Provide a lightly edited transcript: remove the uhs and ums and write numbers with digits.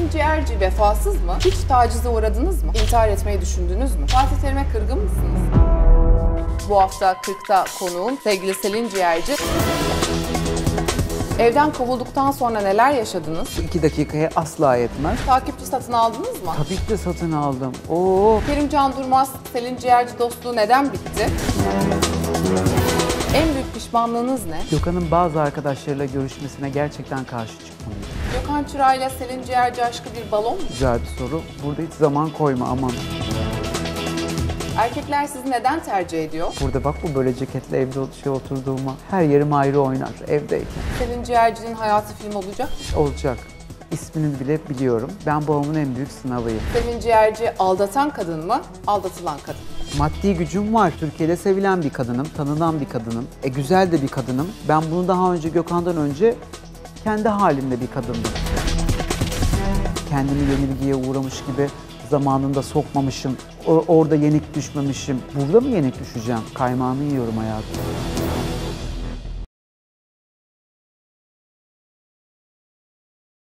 Selin Ciğerci vefasız mı? Hiç tacize uğradınız mı? İntihar etmeyi düşündünüz mü? Fatih Terim'e kırgın mısınız? Bu hafta 40'ta konuğum sevgili Selin Ciğerci. Evden kovulduktan sonra neler yaşadınız? 2 dakikaya asla yetmez. Takipçi satın aldınız mı? Tabii ki de satın aldım. Oo. Kerimcan Durmaz, Selin Ciğerci dostluğu neden bitti? En büyük pişmanlığınız ne? Gökhan'ın bazı arkadaşlarıyla görüşmesine gerçekten karşı çıkmalıyım. Gökhan Çıray'la Selin Ciğerci aşkı bir balon mu? Güzel bir soru. Burada hiç zaman koyma aman. Erkekler sizi neden tercih ediyor? Burada bak bu böyle ceketle evde oturduğuma her yerim ayrı oynar evdeyken. Selin Ciğerci'nin hayatı film olacak mı? Olacak. İsmini bile biliyorum. Ben babamın en büyük sınavıyım. Selin Ciğerci aldatan kadın mı, aldatılan kadın mı? Maddi gücüm var. Türkiye'de sevilen bir kadınım, tanınan bir kadınım. Güzel de bir kadınım. Ben bunu daha önce Gökhan'dan önce kendi halimde bir kadındım. Kendimi yenilgiye uğramış gibi zamanında sokmamışım. Orada yenik düşmemişim. Burada mı yenik düşeceğim? Kaymağını yiyorum hayatım.